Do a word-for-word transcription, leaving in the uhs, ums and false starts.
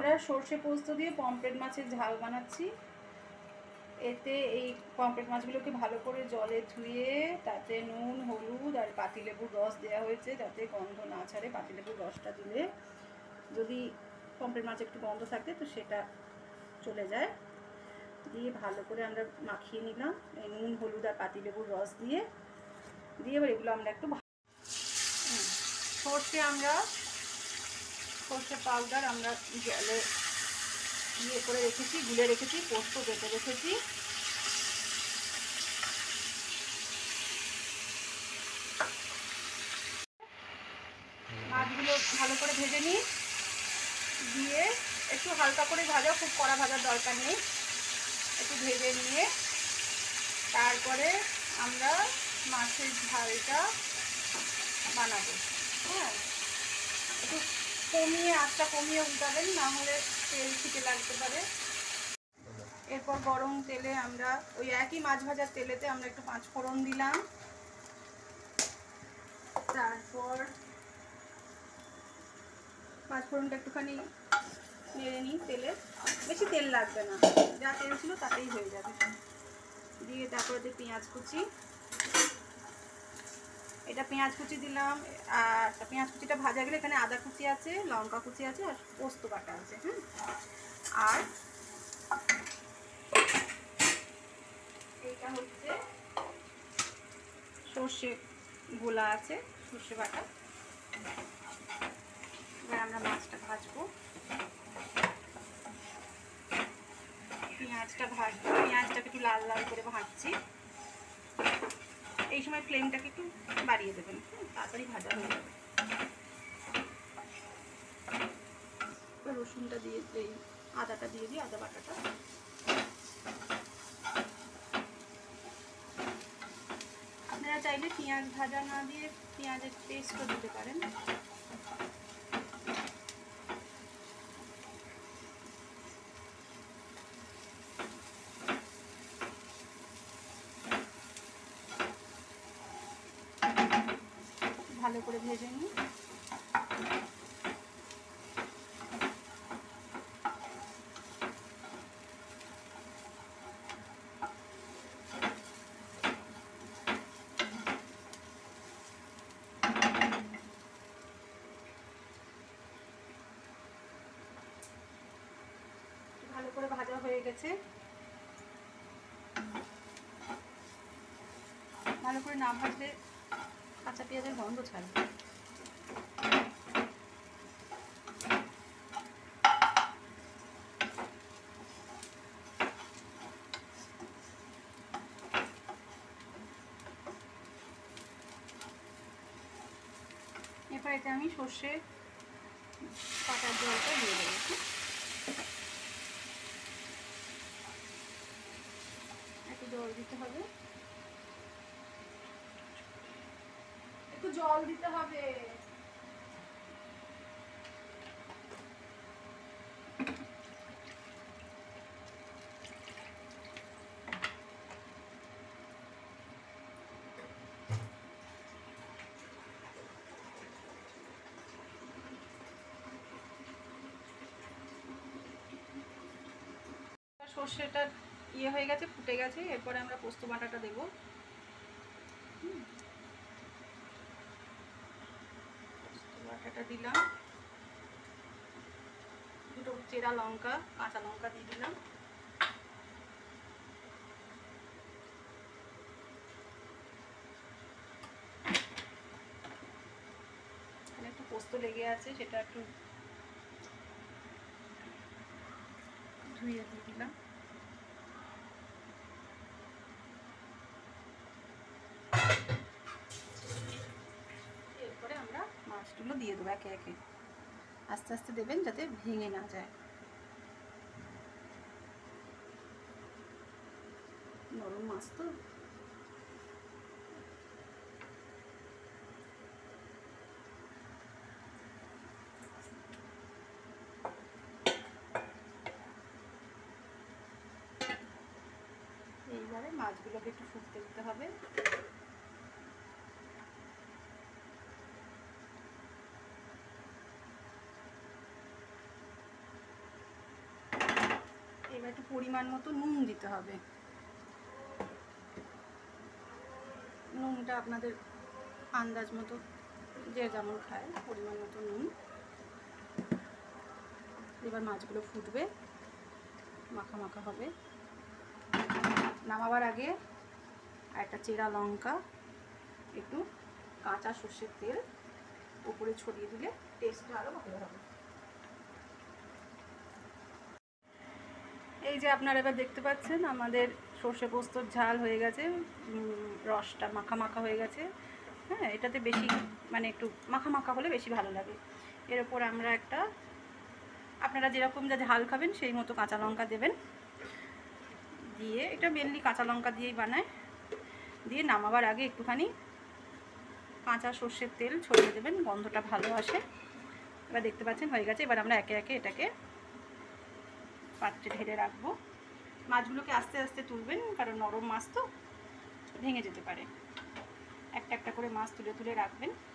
আমরা সর্ষে পোস্ত দিয়ে পমফ্রেট মাছের ঝাল বানাচ্ছি। এতে এই পমফ্রেট মাছগুলোকে ভালো করে জলে ধুয়ে তাতে নুন, হলুদ আর পাতিলেবুর রস দেওয়া হয়েছে যাতে গন্ধ না ছাড়ে। পাতিলেবুর রসটা দিলে যদি পমফ্রেট মাছ একটু গন্ধ থাকে তো সেটা চলে যায়। দিয়ে ভালো করে আমরা মাখিয়ে নিলাম এই নুন, হলুদ আর পাতিলেবুর রস দিয়ে। দিয়ে এবার এগুলো আমরা একটু সর্ষে আমরা সর্ষে পাউডার আমরা জলে ইয়ে করে রেখেছি, গুলে রেখেছি, পোস্ত বেটে রেখেছি। মাছগুলো ভালো করে ভেজে নিই, দিয়ে একটু হালকা করে ভাজা, খুব কড়া ভাজার দরকার নেই, একটু ভেজে নিয়ে তারপরে আমরা মাছের ঝালটা বানাবো। হ্যাঁ, একটু কমিয়ে আঁচটা কমিয়ে উল্টাবেন, না হলে তেল ছিটে লাগতে পারে। এরপর গরম তেলে আমরা ওই একই মাছ ভাজার তেলেতে আমরা একটু পাঁচ ফোড়ন দিলাম। তারপর পাঁচ ফোড়নটা একটুখানি নেড়ে নিই তেলে, বেশি তেল লাগবে না, যা তেল ছিল তাতেই হয়ে যাবে। দিয়ে তারপরে দিয়ে পেঁয়াজ কুচি, এটা পেঁয়াজ কুচি দিলাম। আর পেঁয়াজ কুচিটা ভাজা গেলে এখানে আদা কুচি আছে, লঙ্কা কুচি আছে আর পোস্ত বাটা আছে। হ্যাঁ, আর এইটা হচ্ছে সর্ষে গোলা আছে, সর্ষে বাটা। এবার আমরা মাছটা ভাজবো, পেঁয়াজটা ভাজবো, পেঁয়াজটাকে একটু লাল লাল করে ভাজছি। এই সময় ফ্লেমটাকে একটু বাড়িয়ে দেবেন, তাড়াতাড়ি ভাজা হয়ে যাবে। রসুনটা দিয়ে এই আদাটা দিয়ে দিই, আদা বাটাটা। আপনারা চাইলে পেঁয়াজ ভাজা না দিয়ে পেঁয়াজের পেস্টও দিতে পারেন। ভালো করে ভেজে নিই। ভালো করে ভাজা হয়ে গেছে। ভালো করে না ভাজলে কাঁচা পেঁয়াজের গন্ধ ছাড়বে। এরপর এতে আমি সর্ষে পাতার জলটা দিয়ে দেবো। একটু জল দিতে হবে, একটু জল দিতে হবে। সর্ষেটা ইয়ে হয়ে গেছে, ফুটে গেছে। এরপরে আমরা পোস্ত বাটাটা দেব। পোস্ত বাটাটা দিলাম, দুটো চেরা লঙ্কা, কাঁচা লঙ্কা দিয়ে দিলাম। এখানে একটু পোস্ত লেগে আছে, সেটা একটু ধুয়ে দিয়ে দিলাম। এরপরে আমরা মাছগুলো দিয়ে দেবো একে একে, আস্তে আস্তে দেবেন যাতে ভেঙে না যায়। নরম মাছ তো। এইবারে মাছগুলোকে একটু ফুটতে দিতে হবে। এবার একটু পরিমাণ মতো নুন দিতে হবে। নুনটা আপনাদের আন্দাজ মতো, যে যেমন খায় পরিমাণ মতো নুন। এবার মাছগুলো ফুটবে, মাখা মাখা হবে। নামাবার আগে একটা চেরা লঙ্কা, একটু কাঁচা সর্ষের তেল উপরে ছড়িয়ে দিলে টেস্টটা আরও ভালো হবে। এই যে আপনারা এবার দেখতে পাচ্ছেন আমাদের সর্ষে পোস্তর ঝাল হয়ে গেছে, রসটা মাখা মাখা হয়ে গেছে। হ্যাঁ, এটাতে বেশি মানে একটু মাখা মাখা হলে বেশি ভালো লাগে। এর ওপর আমরা একটা, আপনারা যেরকম যা ঝাল খাবেন সেই মতো কাঁচা লঙ্কা দেবেন, দিয়ে এটা মেনলি কাঁচা লঙ্কা দিয়েই বানায়। দিয়ে নামাবার আগে একটুখানি কাঁচা সর্ষের তেল ছড়িয়ে দেবেন, গন্ধটা ভালো আসে। এবার দেখতে পাচ্ছেন হয়ে গেছে। এবার আমরা একে একে এটাকে পাত্রে ঢেলে রাখবো। মাছগুলোকে আস্তে আস্তে তুলবেন, কারণ নরম মাছ তো ভেঙে যেতে পারে। একটা একটা করে মাছ তুলে তুলে রাখবেন।